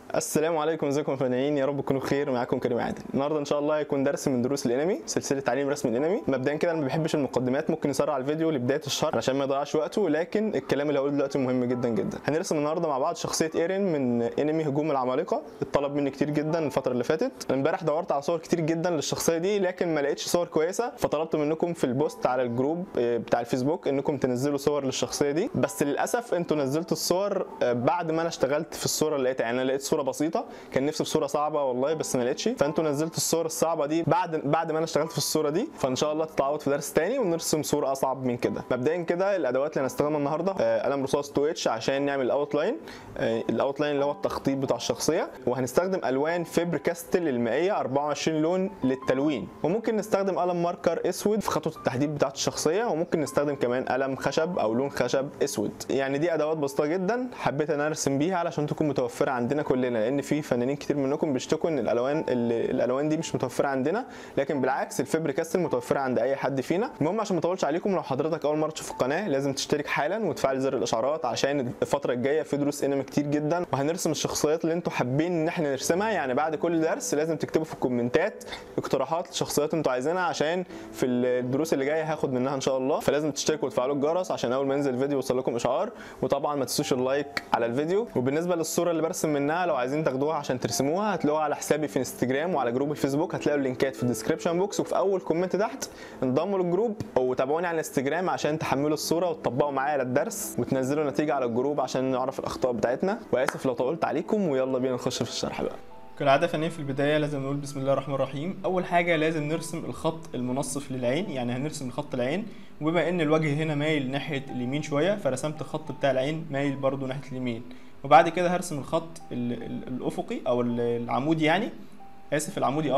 السلام عليكم، ازيكم يا فنانين؟ يا رب تكونوا بخير. معاكم كريم عادل. النهارده ان شاء الله هيكون درس من دروس الانمي، سلسله تعليم رسم الانمي. مبدئيا كده انا ما بحبش المقدمات، ممكن نسرع الفيديو لبدايه الشرح عشان ما يضيعش وقته، لكن الكلام اللي هقوله دلوقتي مهم جدا جدا. هنرسم النهارده مع بعض شخصيه ايرين من انمي هجوم العمالقه. اتطلب مني كتير جدا الفتره اللي فاتت. امبارح دورت على صور كتير جدا للشخصيه دي لكن ما لقيتش صور كويسه، فطلبت منكم في البوست على الجروب بتاع الفيسبوك انكم تنزلوا صور للشخصيه دي. بس للاسف انتوا نزلتوا الصور بعد ما انا اشتغلت في الصوره اللي لقيتها. يعني انا لقيت صوره بسيطه، كان نفسي في صوره صعبه والله بس ما لقيتش، فانتوا نزلتوا الصور الصعبه دي بعد ما انا اشتغلت في الصوره دي. فان شاء الله تتعوض في درس تاني ونرسم صوره اصعب من كده. مبدئيا كده الادوات اللي هنستخدمها النهارده قلم رصاص 2H عشان نعمل الاوتلاين اللي هو التخطيط بتاع الشخصيه، وهنستخدم الوان فيبر كاستل المائيه 24 لون للتلوين، وممكن نستخدم قلم ماركر اسود في خطوه التحديد بتاعه الشخصيه، وممكن نستخدم كمان قلم خشب او لون خشب اسود. يعني دي ادوات بسيطه جدا حبيت ان ارسم بيها علشان تكون متوفره عندنا كلنا، لان في فنانين كتير منكم بيشتكوا ان الالوان دي مش متوفره عندنا، لكن بالعكس الفيبر كاستل متوفره عند اي حد فينا. المهم عشان ما اطولش عليكم، لو حضرتك اول مره تشوف القناه لازم تشترك حالا وتفعل زر الاشعارات عشان الفتره الجايه في دروس انمي كتير جدا، وهنرسم الشخصيات اللي انتوا حابين ان احنا نرسمها. يعني بعد كل درس لازم تكتبوا في الكومنتات اقتراحات لشخصيات انتوا عايزينها، عشان في الدروس اللي جايه هاخد منها ان شاء الله. فلازم تشتركوا وتفعلوا الجرس عشان اول ما ينزل الفيديو يوصل لكم اشعار، وطبعا ما تنسوش اللايك على الفيديو. وبالنسبه للصوره اللي برسم منها، لو عايزين تاخدوها عشان ترسموها هتلاقوها على حسابي في انستجرام وعلى جروب الفيسبوك، هتلاقوا اللينكات في الديسكربشن بوكس وفي اول كومنت تحت. انضموا للجروب او تابعوني على الانستجرام عشان تحملوا الصوره وتطبقوا معايا على الدرس وتنزلوا نتيجه على الجروب عشان نعرف الاخطاء بتاعتنا. واسف لو طولت عليكم، ويلا بينا نخش في الشرح بقى. كالعادة فنانين في البداية لازم نقول بسم الله الرحمن الرحيم. أول حاجة لازم نرسم الخط المنصف للعين، يعني هنرسم خط العين، وبما إن الوجه هنا مايل ناحية اليمين شوية فرسمت الخط بتاع العين مايل برضو ناحية اليمين. وبعد كده هرسم الخط الأفقي أو العمودي، يعني آسف العمودي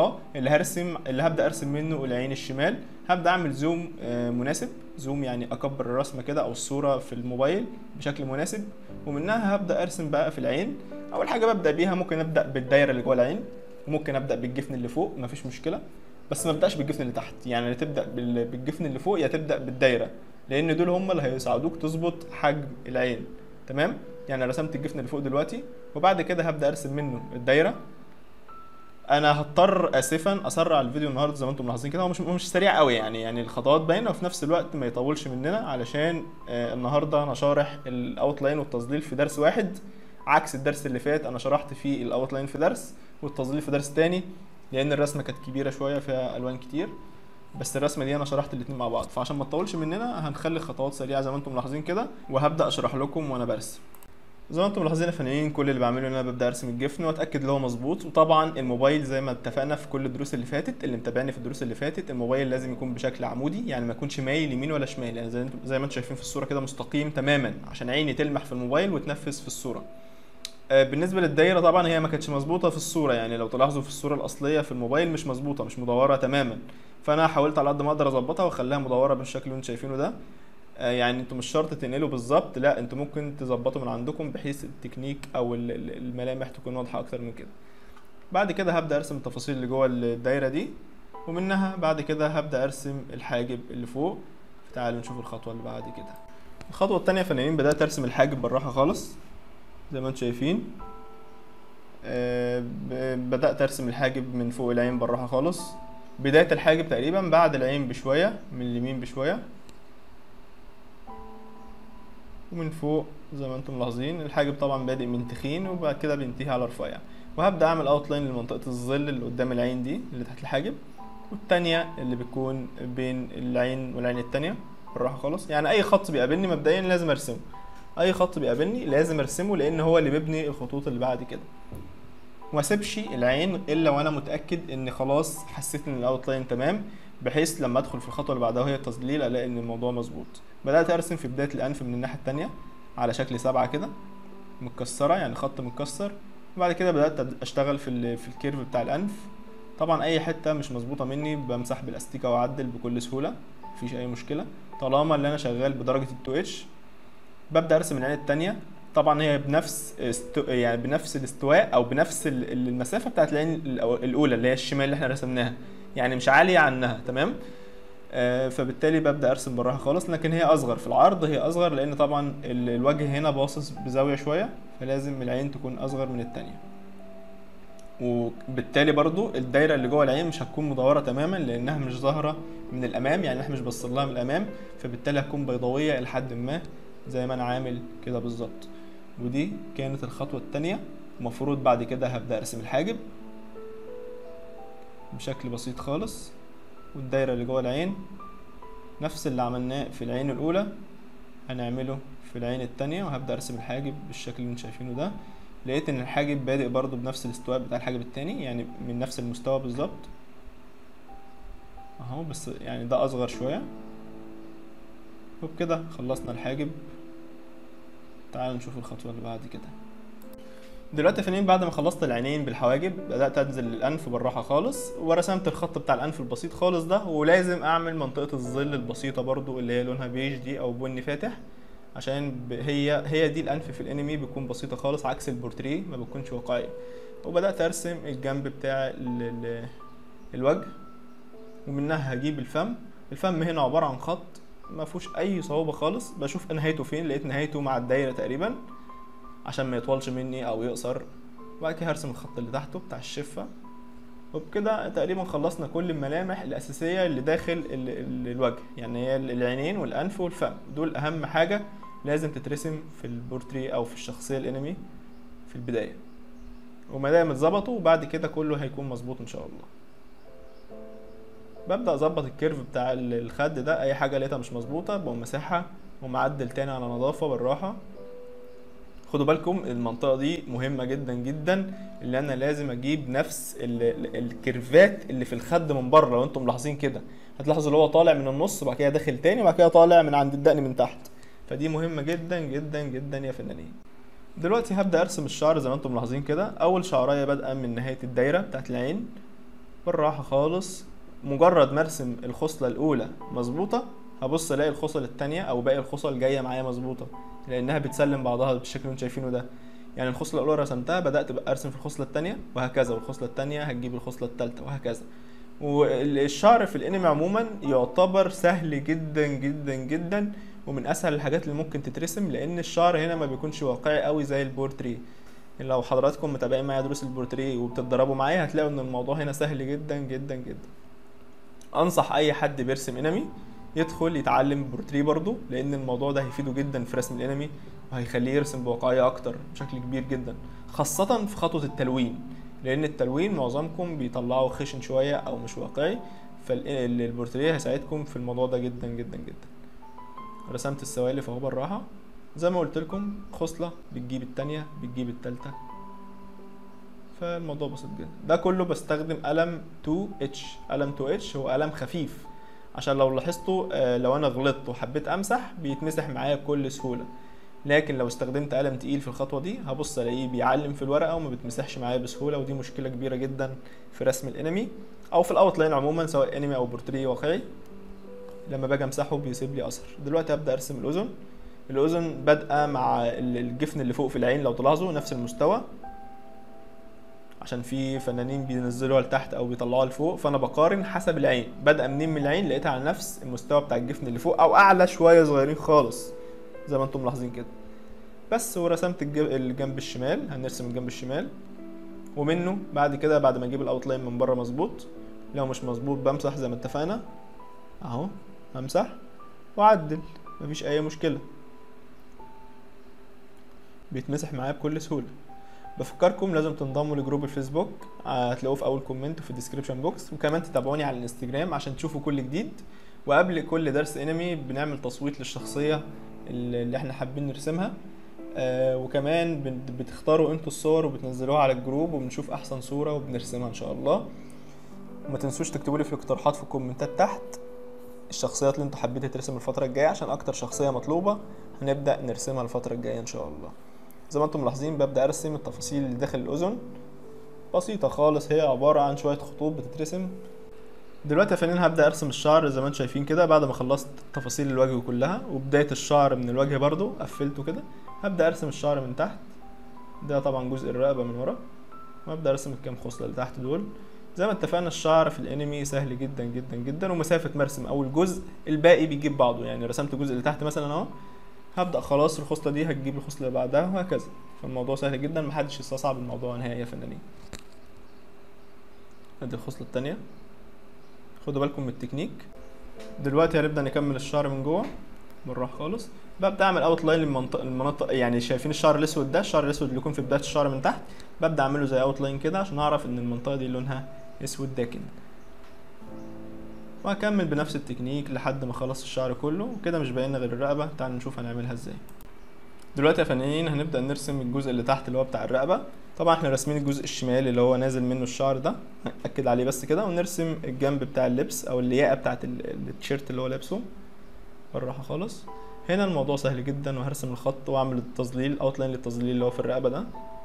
اللي هبدأ أرسم منه العين الشمال. هبدأ أعمل زوم مناسب، زوم يعني أكبر الرسمة كده أو الصورة في الموبايل بشكل مناسب، ومنها هبدأ أرسم بقى في العين. اول حاجه ببدا بيها ممكن ابدا بالدايره اللي جوه العين، وممكن ابدا بالجفن اللي فوق مفيش مشكله، بس ما ابداش بالجفن اللي تحت. يعني يا تبدا بالجفن اللي فوق يا تبدا بالدايره، لان دول هم اللي هيساعدوك تظبط حجم العين. تمام؟ يعني رسمت الجفن اللي فوق دلوقتي، وبعد كده هبدا ارسم منه الدايره. انا هضطر اسفا اسرع الفيديو النهارده زي ما انتم ملاحظين كده، هو مش سريع قوي، يعني الخطوات باينه وفي نفس الوقت ما يطولش مننا، علشان النهارده انا شارح الاوتلاين والتظليل في درس واحد، عكس الدرس اللي فات انا شرحت فيه الاوتلاين في درس والتظليل في درس تاني، لان الرسمه كانت كبيره شويه فيها الوان كتير. بس الرسمه دي انا شرحت الاثنين مع بعض، فعشان ما تطولش مننا هنخلي خطوات سريعه زي ما انتم ملاحظين كده، وهبدا اشرح لكم وانا برسم. زي ما انتم ملاحظين يا فنانين، كل اللي بعمله ان انا ببدا ارسم الجفن واتاكد ان هو مظبوط. وطبعا الموبايل زي ما اتفقنا في كل الدروس اللي فاتت، اللي متابعني في الدروس اللي فاتت، الموبايل لازم يكون بشكل عمودي، يعني ما يكونش مايل يمين ولا شمال، يعني زي ما انتم شايفين في الصوره كده مستقيم تماما عشان عيني تلمح في الموبايل وتنفذ في الصوره. بالنسبه للدايره طبعا هي ما كانتش مظبوطه في الصوره، يعني لو تلاحظوا في الصوره الاصليه في الموبايل مش مظبوطه، مش مدوره تماما، فانا حاولت على قد ما اقدر اظبطها واخليها مدوره بالشكل اللي انتم شايفينه ده. يعني انتوا مش شرط تنقلوا بالظبط، لا انتوا ممكن تظبطوا من عندكم بحيث التكنيك او الملامح تكون واضحه اكتر من كده. بعد كده هبدا ارسم التفاصيل اللي جوه الدايره دي، ومنها بعد كده هبدا ارسم الحاجب اللي فوق. تعالوا نشوف الخطوه اللي بعد كده. الخطوه الثانيه يا فنانين بدات ارسم الحاجب بالراحه خالص زي ما انتم شايفين. بدات ارسم الحاجب من فوق العين بالراحه خالص، بدايه الحاجب تقريبا بعد العين بشويه، من اليمين بشويه، ومن فوق زي ما انتم ملاحظين. الحاجب طبعا بادئ من تخين وبعد كده بينتهي على رفيع، وهبدا اعمل اوتلاين لمنطقه الظل اللي قدام العين دي اللي تحت الحاجب، والتانية اللي بتكون بين العين والعين التانية بالراحه خالص. يعني اي خط بيقابلني مبدئيا لازم ارسمه، اي خط بيقابلني لازم ارسمه، لان هو اللي بيبني الخطوط اللي بعد كده. وما اسيبش العين الا وانا متاكد ان خلاص حسيت ان الاوتلاين تمام، بحيث لما ادخل في الخطوه اللي بعدها وهي التظليل الاقي ان الموضوع مظبوط. بدات ارسم في بدايه الانف من الناحيه التانية على شكل 7 كده متكسره، يعني خط متكسر. وبعد كده بدات اشتغل في الكيرف بتاع الانف. طبعا اي حته مش مظبوطه مني بمسح بالاستيكه واعدل بكل سهوله، مفيش اي مشكله طالما اللي انا شغال بدرجه ال2H. ببدا ارسم العين التانية، طبعا هي يعني بنفس الاستواء او بنفس المسافه بتاعت العين الاولى اللي هي الشمال اللي احنا رسمناها، يعني مش عاليه عنها. تمام؟ فبالتالي ببدا ارسم بالراحه خالص، لكن هي اصغر في العرض، هي اصغر لان طبعا الوجه هنا باصص بزاويه شويه، فلازم العين تكون اصغر من الثانيه. وبالتالي برضو الدايره اللي جوه العين مش هتكون مدوره تماما لانها مش ظاهره من الامام، يعني احنا مش باصين لها من الامام، فبالتالي هتكون بيضاويه لحد ما زي ما انا عامل كده بالظبط. ودي كانت الخطوه الثانيه. المفروض بعد كده هبدا ارسم الحاجب بشكل بسيط خالص، والدايره اللي جوه العين نفس اللي عملناه في العين الاولى هنعمله في العين التانية، وهبدأ ارسم الحاجب بالشكل اللي انتوا شايفينه ده. لقيت ان الحاجب بادئ برضو بنفس الاستواء بتاع الحاجب التاني، يعني من نفس المستوى بالظبط اهو، بس يعني ده اصغر شوية. وبكده خلصنا الحاجب. تعالوا نشوف الخطوة اللي بعد كده. دلوقتي يا فنانين بعد ما خلصت العينين بالحواجب بدأت انزل الانف بالراحة خالص، ورسمت الخط بتاع الانف البسيط خالص ده. ولازم اعمل منطقة الظل البسيطة برضو اللي هي لونها بيج دي او بني فاتح، عشان هي دي الانف في الانمي بتكون بسيطة خالص عكس البورتريه ما بتكونش واقعية. وبدأت ارسم الجنب بتاع الوجه، ومنها هجيب الفم. الفم هنا عبارة عن خط ما فيهوش اي صعوبة خالص، بشوف نهايته فين، لقيت نهايته مع الدايرة تقريبا عشان ما يطولش مني او يقصر. وبعد كده هرسم الخط اللي تحته بتاع الشفة. وبكده تقريبا خلصنا كل الملامح الاساسية اللي داخل الوجه، يعني هي العينين والانف والفم، دول اهم حاجة لازم تترسم في البورتري او في الشخصية الانمي في البداية. وما دام اتظبطوا بعد كده كله هيكون مظبوط ان شاء الله. ببدأ اظبط الكيرف بتاع الخد ده، اي حاجة لقيتها مش مظبوطة بقوم مسحها ومعدل تاني على نظافة بالراحة. خدوا بالكم المنطقة دي مهمة جدا جدا، اللي انا لازم اجيب نفس الكيرفات اللي في الخد من بره. لو انتم ملاحظين كده هتلاحظوا اللي هو طالع من النص وبعد كده داخل تاني وبعد كده طالع من عند الدقن من تحت، فدي مهمة جدا جدا جدا يا فنانين. دلوقتي هبدأ ارسم الشعر زي ما انتم ملاحظين كده. اول شعرايه بادئه من نهاية الدايرة بتاعت العين بالراحة خالص. مجرد ما ارسم الخصلة الاولى مظبوطة هبص الاقي الخصل التانية او باقي الخصل جاية معايا مظبوطة، لانها بتسلم بعضها بالشكل اللي انتم شايفينه ده. يعني الخصلة الاولى رسمتها بدأت بقى ارسم في الخصلة التانية وهكذا، والخصلة التانية هتجيب الخصلة التالتة وهكذا. والشعر في الانمي عموما يعتبر سهل جدا جدا جدا، ومن اسهل الحاجات اللي ممكن تترسم، لان الشعر هنا ما بيكونش واقعي قوي زي البورتري. لو حضراتكم متابعين معايا دروس البورتري وبتتدربوا معايا هتلاقوا ان الموضوع هنا سهل جدا جدا جدا. انصح اي حد بيرسم انمي يدخل يتعلم بورتري برضو، لان الموضوع ده هيفيده جدا في رسم الانمي وهيخليه يرسم بواقعية اكتر بشكل كبير جدا، خاصة في خطوة التلوين، لان التلوين معظمكم بيطلعوا خشن شوية او مش واقعي، فالبورتريه هيساعدكم في الموضوع ده جدا جدا جدا. رسمت السوالف اهو بالراحة زي ما قلت لكم، خصلة بتجيب التانية بتجيب التالتة، فالموضوع بسيط جدا. ده كله بستخدم قلم 2H. قلم 2H هو قلم خفيف، عشان لو لاحظتوا لو انا غلطت وحبيت امسح بيتمسح معايا بكل سهولة، لكن لو استخدمت قلم تقيل في الخطوة دي هبص الاقيه بيعلم في الورقة وما بتمسحش معايا بسهولة، ودي مشكلة كبيرة جدا في رسم الانمي او في الاوتلاين عموما سواء انمي او بورتريه واقعي. لما باجي امسحه بيسيب لي اثر. دلوقتي هبدا ارسم الاذن. الاذن بادئه مع الجفن اللي فوق في العين، لو تلاحظوا نفس المستوى، عشان في فنانين بينزلوها لتحت او بيطلعوها لفوق، فانا بقارن حسب العين بادئه منين من العين، لقيتها على نفس المستوى بتاع الجفن اللي فوق او اعلى شويه صغيرين خالص زي ما انتم ملاحظين كده بس. ورسمت الجنب الشمال، هنرسم الجنب الشمال، ومنه بعد كده بعد ما اجيب الاوتلاين من بره مظبوط، لو مش مظبوط بمسح زي ما اتفقنا اهو، همسح واعدل مفيش اي مشكله، بيتمسح معايا بكل سهوله. بفكركم لازم تنضموا لجروب الفيسبوك، هتلاقوه في اول كومنت وفي الديسكريبشن بوكس، وكمان تتابعوني على الانستجرام عشان تشوفوا كل جديد. وقبل كل درس انمي بنعمل تصويت للشخصيه اللي احنا حابين نرسمها، وكمان بتختاروا انتوا الصور وبتنزلوها على الجروب، وبنشوف احسن صوره وبنرسمها ان شاء الله. وما تنسوش تكتبوا لي في الاقتراحات في الكومنتات تحت الشخصيات اللي انتوا حابين ترسم الفتره الجايه، عشان اكتر شخصيه مطلوبه هنبدا نرسمها الفتره الجايه ان شاء الله. زي ما انتم ملاحظين ببدا ارسم التفاصيل اللي داخل الاذن بسيطه خالص، هي عباره عن شويه خطوط بتترسم. دلوقتي يا فنانين هبدا ارسم الشعر زي ما انتم شايفين كده، بعد ما خلصت تفاصيل الوجه كلها وبدايه الشعر من الوجه برضو قفلته كده. هبدا ارسم الشعر من تحت، ده طبعا جزء الرقبه من ورا، وابدا ارسم الكام خصله اللي تحت دول. زي ما اتفقنا الشعر في الانمي سهل جدا جدا جدا، ومسافه مرسم اول جزء الباقي بيجيب بعضه، يعني رسمت الجزء اللي تحت مثلا اهو، هبدا خلاص الخصله دي هتجيب الخصله اللي بعدها وهكذا. فالموضوع سهل جدا، محدش يستصعب الموضوع نهائي يا فنانين. ادي الخصله الثانيه. خدوا بالكم من التكنيك. دلوقتي هنبدا نكمل الشعر من جوه بالراحه خالص. ببدا اعمل اوت لاين المناطق، يعني شايفين الشعر الاسود ده، الشعر الاسود اللي يكون في بدايه الشعر من تحت، ببدا اعمله زي اوت لاين كده عشان اعرف ان المنطقه دي لونها اسود داكن. وهكمل بنفس التكنيك لحد ما اخلص الشعر كله. وكده مش باين غير الرقبه. تعالوا نشوف هنعملها ازاي. دلوقتي يا فنانين هنبدا نرسم الجزء اللي تحت اللي هو بتاع الرقبه. طبعا احنا راسمين الجزء الشمالي اللي هو نازل منه الشعر ده، ناكد عليه بس كده، ونرسم الجنب بتاع اللبس او اللياقه بتاعه التيشيرت اللي هو لابسه بالراحه خالص. هنا الموضوع سهل جدا، وهرسم الخط واعمل التظليل، اوتلاين للتظليل اللي هو في الرقبه ده.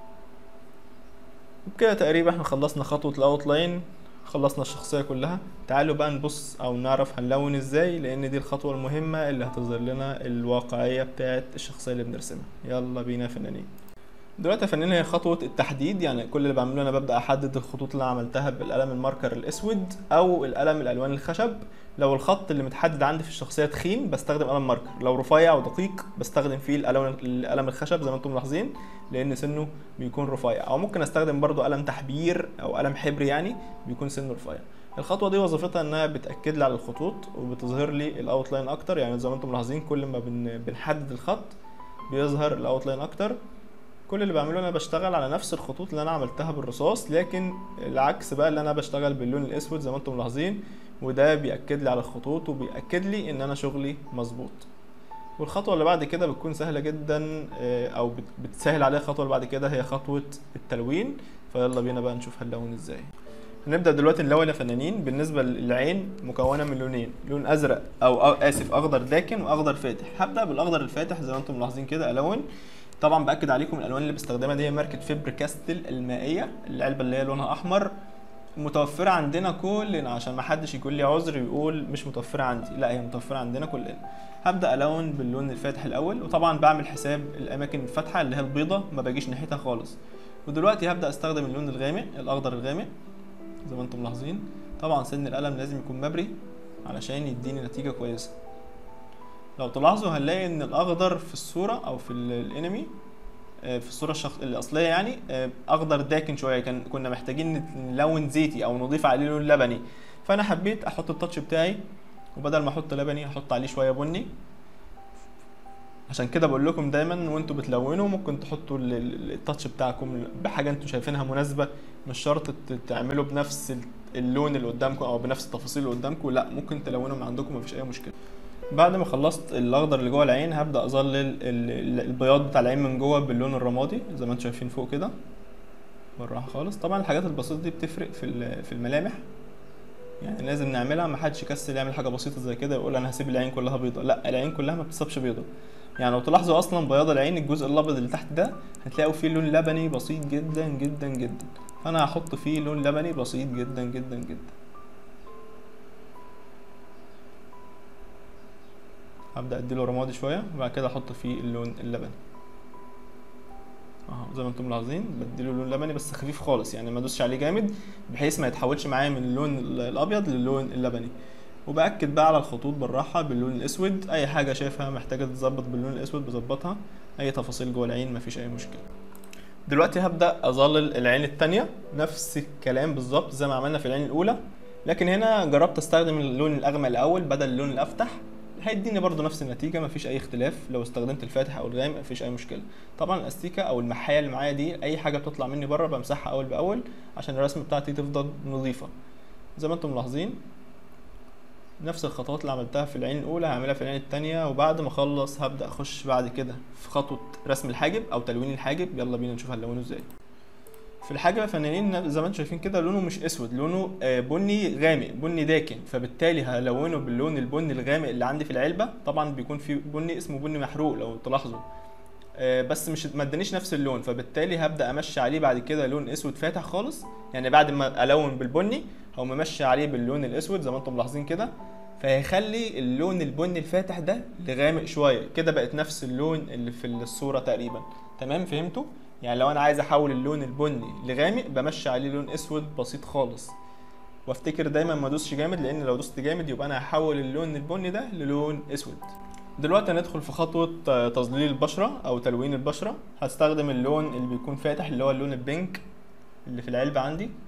وبكده تقريبا احنا خلصنا خطوه الاوتلاين، خلصنا الشخصيه كلها. تعالوا بقى نبص او نعرف هنلون ازاي، لان دي الخطوه المهمه اللي هتظهر لنا الواقعيه بتاعه الشخصيه اللي بنرسمها. يلا بينا يا فنانين. دلوقتي يا فنانين هي خطوه التحديد، يعني كل اللي بعمله انا ببدا احدد الخطوط اللي انا عملتها بالقلم الماركر الاسود او القلم الالوان الخشب. لو الخط اللي متحدد عندي في الشخصيه تخين بستخدم قلم ماركر، لو رفيع ودقيق بستخدم فيه القلم الخشب زي ما انتم ملاحظين، لان سنه بيكون رفيع. او ممكن استخدم برضو قلم تحبير او قلم حبر يعني بيكون سنه رفيع. الخطوه دي وظيفتها انها بتاكد لي على الخطوط وبتظهر لي الاوتلاين اكتر، يعني زي ما انتم ملاحظين كل ما بنحدد الخط بيظهر الاوتلاين اكتر. كل اللي بعمله انا بشتغل على نفس الخطوط اللي انا عملتها بالرصاص، لكن العكس بقى اللي انا بشتغل باللون الاسود زي ما انتم ملاحظين، وده بيأكد لي على الخطوط وبيأكد لي ان انا شغلي مظبوط. والخطوه اللي بعد كده بتكون سهله جدا، او بتسهل عليها الخطوه اللي بعد كده، هي خطوه التلوين. فيلا بينا بقى نشوف هنلون ازاي. هنبدا دلوقتي نلون يا فنانين. بالنسبه للعين مكونه من لونين، لون ازرق او اسف اخضر داكن واخضر فاتح. هبدا بالاخضر الفاتح زي ما انتم ملاحظين كده الون. طبعا باكد عليكم الالوان اللي بستخدمها دي هي ماركه فيبر كاستل المائيه، العلبه اللي هي لونها احمر، متوفره عندنا كلنا عشان ما حدش يقول لي عذر يقول مش متوفره عندي، لا هي متوفره عندنا كلنا. هبدا الون باللون الفاتح الاول، وطبعا بعمل حساب الاماكن الفاتحه اللي هي البيضه ما باجيش ناحيتها خالص. ودلوقتي هبدا استخدم اللون الغامق الاخضر الغامق زي ما انتم ملاحظين. طبعا سن القلم لازم يكون مبري علشان يديني نتيجه كويسه. لو تلاحظوا هنلاقي ان الاخضر في الصوره او في الانمي في الصوره الاصليه يعني اخضر داكن شويه، كنا محتاجين نلون زيتي او نضيف عليه لون لبني. فانا حبيت احط التاتش بتاعي، وبدل ما احط لبني احط عليه شويه بني. عشان كده بقول لكم دايما وانتوا بتلونوا ممكن تحطوا التاتش بتاعكم بحاجه انتوا شايفينها مناسبه، مش شرط تعملوا بنفس اللون اللي قدامكم او بنفس التفاصيل اللي قدامكم، لا ممكن تلونوا من عندكم مفيش اي مشكله. بعد ما خلصت الاخضر اللي جوه العين هبدا اظلل البياض بتاع العين من جوه باللون الرمادي زي ما انتم شايفين فوق كده بالراحه خالص. طبعا الحاجات البسيطه دي بتفرق في الملامح، يعني لازم نعملها، ما حدش يكسل يعمل حاجه بسيطه زي كده يقول انا هسيب العين كلها بيضه، لا العين كلها ما بتصابش بيضه. يعني لو تلاحظوا اصلا بياض العين الجزء الابيض اللي تحت ده هتلاقوا فيه لون لبني بسيط جدا جدا جدا، فانا هحط فيه لون لبني بسيط جدا جدا جدا. هبدا اديله رمادي شويه وبعد كده احط فيه اللون اللبني اهو زي ما انتم ملاحظين. بديله لون لبني بس خفيف خالص، يعني ما ادوسش عليه جامد بحيث ما يتحولش معايا من اللون الابيض للون اللبني. وباكد بقى على الخطوط بالراحه باللون الاسود، اي حاجه شايفها محتاجه تتظبط باللون الاسود بظبطها، اي تفاصيل جوه العين مفيش اي مشكله. دلوقتي هبدا اظلل العين الثانيه نفس الكلام بالظبط زي ما عملنا في العين الاولى، لكن هنا جربت استخدم اللون الاغمق الاول بدل اللون الافتح، هيديني برضو نفس النتيجه مفيش اي اختلاف. لو استخدمت الفاتح او الغامق مفيش اي مشكله. طبعا الاستيكه او المحايه اللي معايا دي اي حاجه بتطلع مني بره بمسحها اول باول عشان الرسمه بتاعتي تفضل نظيفه. زي ما انتم ملاحظين نفس الخطوات اللي عملتها في العين الاولى هعملها في العين الثانيه. وبعد ما اخلص هبدا اخش بعد كده في خطوه رسم الحاجب او تلوين الحاجب. يلا بينا نشوف هنلونه ازاي. في الحاجب يا فنانين زي ما انتم شايفين كده لونه مش اسود، لونه بني غامق بني داكن، فبالتالي هلونه باللون البني الغامق اللي عندي في العلبه. طبعا بيكون في بني اسمه بني محروق لو تلاحظوا، بس مش ما ادانيش نفس اللون، فبالتالي هبدا امشي عليه بعد كده لون اسود فاتح خالص. يعني بعد ما الون بالبني هقوم ممشي عليه باللون الاسود زي ما انتم ملاحظين كده، فهيخلي اللون البني الفاتح ده لغامق شويه كده، بقت نفس اللون اللي في الصوره تقريبا. تمام فهمتوا؟ يعني لو انا عايز احول اللون البني لغامق بمشي عليه لون اسود بسيط خالص، وافتكر دايما ما ادوسش جامد، لان لو دوست جامد يبقى انا هحول اللون البني ده للون اسود. دلوقتي هندخل في خطوه تظليل البشره او تلوين البشره. هستخدم اللون اللي بيكون فاتح اللي هو اللون البينك اللي في العلبه عندي.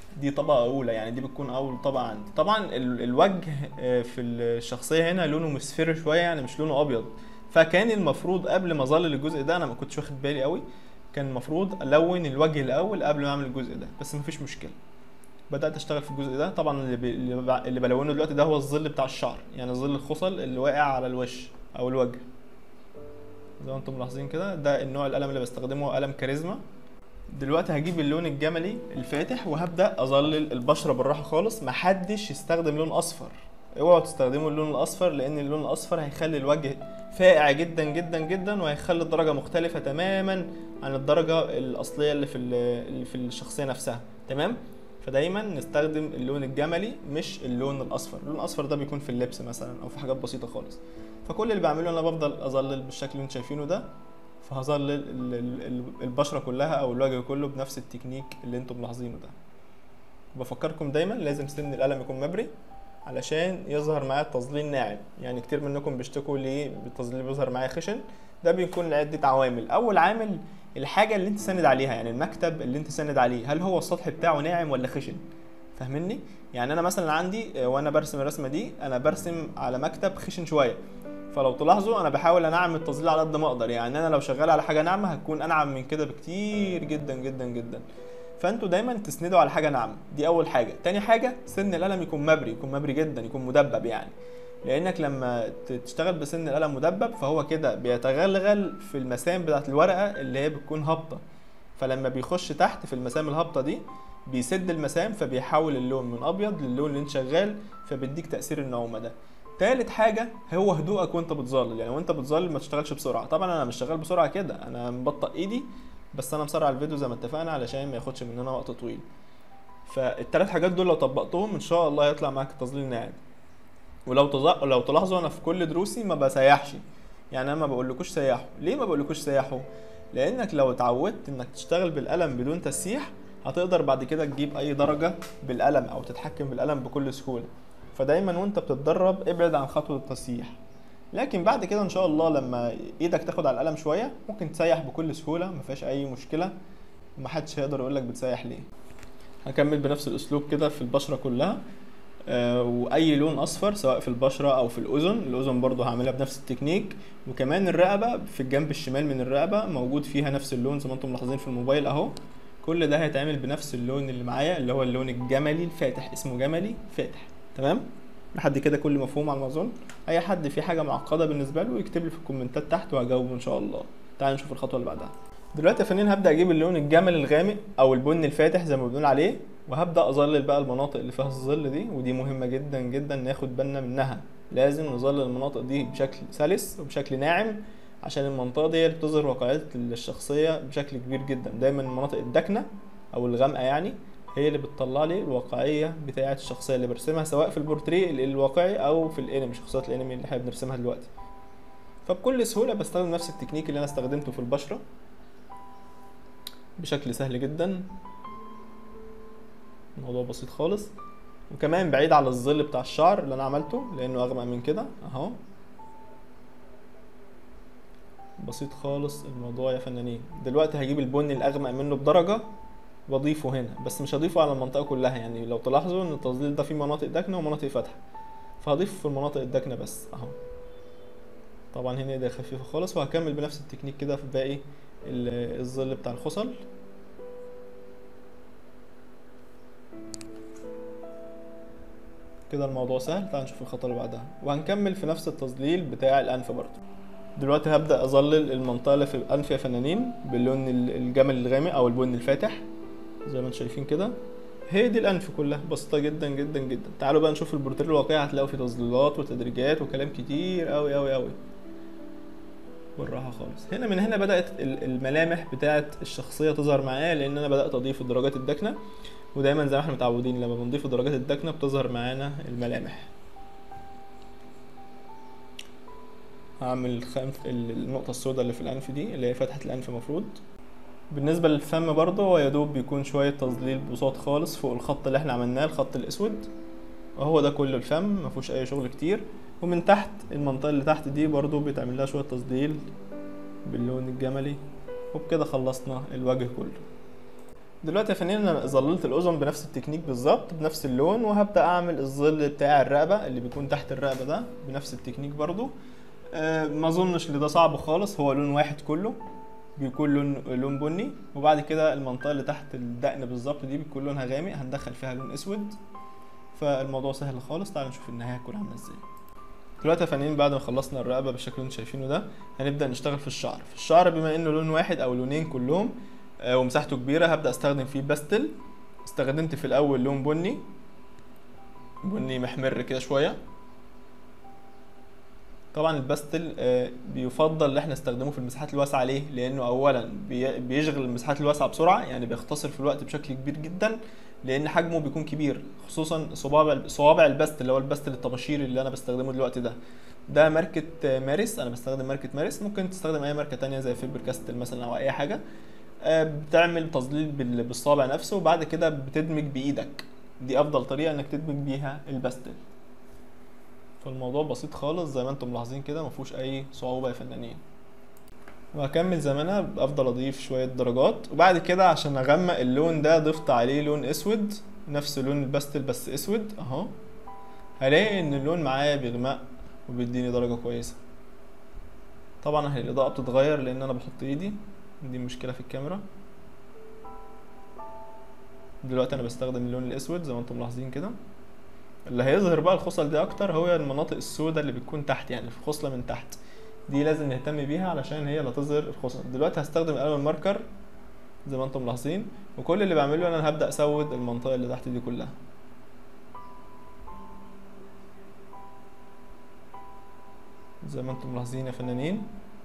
دي طبقه اولى، يعني دي بتكون اول طبقه عندي. طبعا الوجه في الشخصيه هنا لونه مصفر شويه، يعني مش لونه ابيض، فكان المفروض قبل ما اظلل الجزء ده، انا ما كنتش واخد بالي قوي، كان المفروض الون الوجه الاول قبل ما اعمل الجزء ده، بس مفيش مشكله. بدات اشتغل في الجزء ده. طبعا اللي بلونه دلوقتي ده هو الظل بتاع الشعر، يعني ظل الخصل اللي واقع على الوش او الوجه زي ما انتم ملاحظين كده. ده النوع القلم اللي بستخدمه، قلم كاريزما. دلوقتي هجيب اللون الجملي الفاتح وهبدا اظلل البشره بالراحه خالص. محدش يستخدم لون اصفر، اوعوا تستخدموا اللون الاصفر، لان اللون الاصفر هيخلي الوجه فاقع جدا جدا جدا، وهيخلي الدرجه مختلفه تماما عن الدرجه الاصليه اللي في الشخصيه نفسها. تمام؟ فدايما نستخدم اللون الجملي مش اللون الاصفر. اللون الاصفر ده بيكون في اللبس مثلا او في حاجات بسيطه خالص. فكل اللي بعمله انا بفضل اظلل بالشكل اللي انتم شايفينه ده، فهظلل البشره كلها او الوجه كله بنفس التكنيك اللي انتم ملاحظينه ده. بفكركم دايما لازم سن القلم يكون مبري علشان يظهر معايا التظليل ناعم. يعني كتير منكم بيشتكوا ليه التظليل بيظهر معايا خشن. ده بيكون لعده عوامل. اول عامل الحاجه اللي انت ساند عليها، يعني المكتب اللي انت ساند عليه، هل هو السطح بتاعه ناعم ولا خشن؟ فاهمني؟ يعني انا مثلا عندي وانا برسم الرسمه دي، انا برسم على مكتب خشن شويه، فلو تلاحظوا انا بحاول انعم التظليل على قد ما اقدر. يعني انا لو شغال على حاجه ناعمه هتكون انعم من كده بكتير جدا جدا جدا. فانتوا دايما تسندوا على حاجه ناعمه، دي اول حاجه. تاني حاجه سن القلم يكون مبري، يكون مبري جدا، يكون مدبب. يعني لانك لما تشتغل بسن القلم مدبب فهو كده بيتغلغل في المسام بتاعت الورقه اللي هي بتكون هابطه، فلما بيخش تحت في المسام الهابطه دي بيسد المسام، فبيحول اللون من ابيض للون اللي انت شغال، فبيديك تاثير النعومه ده. تالت حاجه هو هدوءك وانت بتظلل. يعني وانت بتظلل ما تشتغلش بسرعه. طبعا انا مش شغال بسرعه كده، انا مبطئ ايدي، بس انا مسرع الفيديو زي ما اتفقنا علشان ما ياخدش مننا وقت طويل. فالتلات حاجات دول لو طبقتهم ان شاء الله هيطلع معاك التظليل ناعم. لو تلاحظوا انا في كل دروسي ما بسيحش. يعني انا ما بقولكوش سيحوا. ليه ما بقولكوش سيحوا؟ لانك لو اتعودت انك تشتغل بالقلم بدون تسييح هتقدر بعد كده تجيب اي درجه بالقلم او تتحكم بالقلم بكل سهوله. فدايما وانت بتتدرب ابعد عن خطوه التسييح. لكن بعد كده ان شاء الله لما ايدك تاخد على القلم شويه ممكن تسيح بكل سهوله، ما فيهاش اي مشكله، ومحدش هيقدر يقولك بتسيح ليه. هكمل بنفس الاسلوب كده في البشره كلها. واي لون اصفر سواء في البشره او في الاذن برضو هعملها بنفس التكنيك. وكمان الرقبه في الجنب الشمال من الرقبه موجود فيها نفس اللون زي ما انتم ملاحظين في الموبايل اهو. كل ده هيتعمل بنفس اللون اللي معايا اللي هو اللون الجملي الفاتح، اسمه جملي فاتح. تمام؟ لحد كده كل مفهوم على ما اظن. اي حد في حاجه معقده بالنسبه له يكتب لي في الكومنتات تحت وهجاوبه ان شاء الله. تعالوا نشوف الخطوه اللي بعدها. دلوقتي يا فنانين هبدا اجيب اللون الجمل الغامق او البني الفاتح زي ما بنقول عليه، وهبدا اظلل بقى المناطق اللي فيها الظل دي، ودي مهمه جدا جدا ناخد بالنا منها. لازم نظلل المناطق دي بشكل سلس وبشكل ناعم، عشان المنطقه دي اللي بتظهر واقعيه الشخصيه بشكل كبير جدا. دايما المناطق الداكنه او الغامقه يعني هي اللي بتطلع لي الواقعيه بتاعه الشخصيه اللي برسمها، سواء في البورتريه الواقعي او في الانمي، شخصيات الانمي اللي احنا بنرسمها دلوقتي. فبكل سهوله بستخدم نفس التكنيك اللي انا استخدمته في البشره بشكل سهل جدا. الموضوع بسيط خالص. وكمان بعيد على الظل بتاع الشعر اللي انا عملته لانه اغمق من كده اهو. بسيط خالص الموضوع يا فنانين. دلوقتي هجيب البني الاغمق منه بدرجه واضيفه هنا، بس مش هضيفه على المنطقه كلها. يعني لو تلاحظوا ان التظليل ده فيه مناطق داكنه ومناطق فاتحه، فهضيف في المناطق الداكنه بس اهو. طبعا هنا ده خفيفه خالص. وهكمل بنفس التكنيك كده في باقي الظل بتاع الخصل. كده الموضوع سهل. تعال نشوف الخطوه اللي بعدها، وهنكمل في نفس التظليل بتاع الانف برضه. دلوقتي هبدا اظلل المنطقه اللي في الانف يا فنانين باللون الجمل الغامق او البني الفاتح زي ما انتم شايفين كده. هي دي الانف كلها، بسيطه جدا جدا جدا. تعالوا بقى نشوف البورتريه الواقعي. هتلاقوا فيه تظليلات وتدريجات وكلام كتير قوي قوي قوي. بالراحه خالص. هنا من هنا بدات الملامح بتاعه الشخصيه تظهر معايا، لان انا بدات اضيف الدرجات الداكنه. ودايما زي ما احنا متعودين لما بنضيف الدرجات الداكنه بتظهر معانا الملامح. هعمل النقطه السوداء اللي في الانف دي اللي هي فتحه الانف المفروض. بالنسبه للفم برضه هو يدوب بيكون شويه تظليل بساط خالص فوق الخط اللي احنا عملناه، الخط الاسود، وهو ده كل الفم، ما فيهوش اي شغل كتير. ومن تحت المنطقه اللي تحت دي برضه بيتعمل لها شويه تظليل باللون الجملي. وبكده خلصنا الوجه كله. دلوقتي يا فنانين انا ظللت الاذن بنفس التكنيك بالظبط بنفس اللون، وهبدا اعمل الظل بتاع الرقبه اللي بيكون تحت الرقبه ده بنفس التكنيك برضو. ما اظنش ان ده صعب خالص، هو لون واحد كله، بيكون لون بني. وبعد كده المنطقه اللي تحت الدقن بالظبط دي بيكون لونها غامق، هندخل فيها لون اسود. فالموضوع سهل خالص. تعالوا نشوف النهايه هتكون عامله ازاي. دلوقتي يا فنانين بعد ما خلصنا الرقبه بالشكل اللي انتم شايفينه ده، هنبدا نشتغل في الشعر. في الشعر بما انه لون واحد او لونين كلهم ومساحته كبيره، هبدا استخدم فيه باستل. استخدمت في الاول لون بني محمر كده شويه. طبعا الباستل بيفضل ان احنا نستخدمه في المساحات الواسعه. ليه؟ لانه اولا بيشغل المساحات الواسعه بسرعه، يعني بيختصر في الوقت بشكل كبير جدا، لان حجمه بيكون كبير. خصوصا صوابع الباستل اللي هو الباستل الطباشير اللي انا بستخدمه دلوقتي ده ماركه مارس. انا بستخدم ماركه مارس، ممكن تستخدم اي ماركه تانية زي فيبر كاستل مثلا او اي حاجه. بتعمل تظليل بالصابع نفسه، وبعد كده بتدمج بايدك. دي افضل طريقه انك تدمج بيها الباستل. فالموضوع بسيط خالص زي ما انتم ملاحظين كده، مفيهوش اي صعوبه يا فنانين. وهكمل زي ما انا، افضل اضيف شويه درجات. وبعد كده عشان اغمق اللون ده ضفت عليه لون اسود نفس لون الباستل بس اسود اهو. هلاقي ان اللون معايا بيغمق وبيديني درجه كويسه. طبعا الاضاءه بتتغير لان انا بحط ايدي، دي مشكله في الكاميرا. دلوقتي انا بستخدم اللون الاسود زي ما انتم ملاحظين كده. اللي هيظهر بقى الخصل دي اكتر هو المناطق السوداء اللي بتكون تحت، يعني في الخصله من تحت دي لازم نهتم بيها علشان هي اللي تظهر الخصل. دلوقتي هستخدم القلم الماركر زي ما انتم ملاحظين، وكل اللي بعمله انا هبدا اسود المنطقه اللي تحت دي كلها زي ما انتم ملاحظين يا فنانين.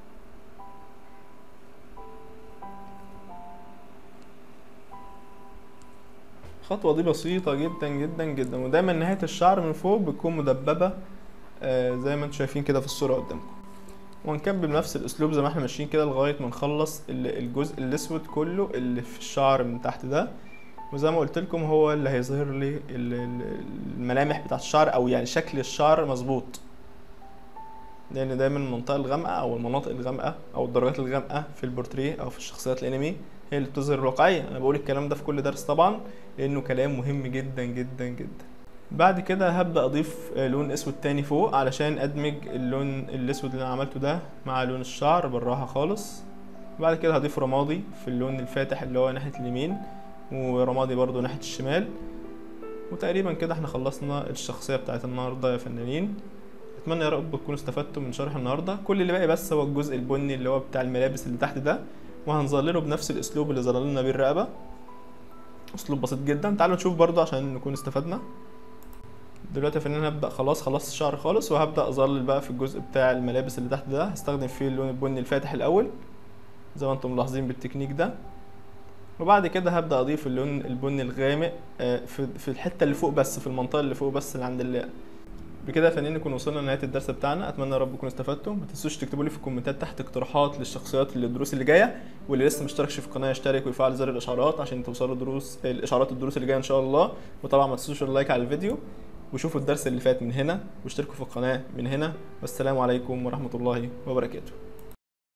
الخطوه دي بسيطه جدا جدا جدا، ودايما نهايه الشعر من فوق بتكون مدببه زي ما انتم شايفين كده في الصوره قدامكم. وهنكمل بنفس الاسلوب زي ما احنا ماشيين كده لغايه ما نخلص الجزء الاسود كله اللي في الشعر من تحت ده. وزي ما قلت لكم هو اللي هيظهر لي الملامح بتاعه الشعر، او يعني شكل الشعر مظبوط. لان دايما المنطقه الغامقه او المناطق الغامقه او الدرجات الغامقه في البورتريه او في الشخصيات الانمي هي اللي بتظهر الواقعيه. انا بقول الكلام ده في كل درس طبعا لانه كلام مهم جدا جدا جدا. بعد كده هبدأ اضيف لون اسود تاني فوق علشان ادمج اللون الاسود اللي انا عملته ده مع لون الشعر بالراحة خالص. بعد كده هضيف رمادي في اللون الفاتح اللي هو ناحية اليمين، ورمادي برضو ناحية الشمال. وتقريبا كده احنا خلصنا الشخصية بتاعت النهاردة يا فنانين. اتمنى يا رب تكونوا استفدتوا من شرح النهاردة. كل اللي باقي بس هو الجزء البني اللي هو بتاع الملابس اللي تحت ده، وهنظلله بنفس الاسلوب اللي ظللنا بيه الرقبة. اسلوب بسيط جدا. تعالوا نشوف برضو عشان نكون استفدنا. دلوقتي يا فنان هبدأ خلصت الشعر خالص، وهبدأ اظلل بقى في الجزء بتاع الملابس اللي تحت ده. هستخدم فيه اللون البني الفاتح الاول زي ما انتم ملاحظين بالتكنيك ده، وبعد كده هبدأ اضيف اللون البني الغامق في الحتة اللي فوق بس، في المنطقة اللي فوق بس اللي عند اللي. بكده يا فنانين نكون وصلنا لنهاية الدرس بتاعنا. اتمنى يا رب تكونوا استفدتوا. ما تنسوش تكتبوا لي في الكومنتات تحت اقتراحات للشخصيات للدروس اللي جايه، واللي لسه مشتركش في القناه يشترك ويفعل زر الاشعارات عشان توصلوا الاشعارات الدروس اللي جايه ان شاء الله. وطبعا ما تنسوش اللايك على الفيديو، وشوفوا الدرس اللي فات من هنا، واشتركوا في القناه من هنا. والسلام عليكم ورحمه الله وبركاته.